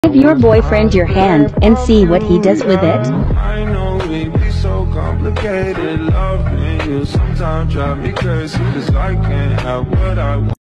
Give your boyfriend your hand and see what he does with it. I know it be so complicated. Loving you sometimes drive me crazy, 'cause I can't have what I want.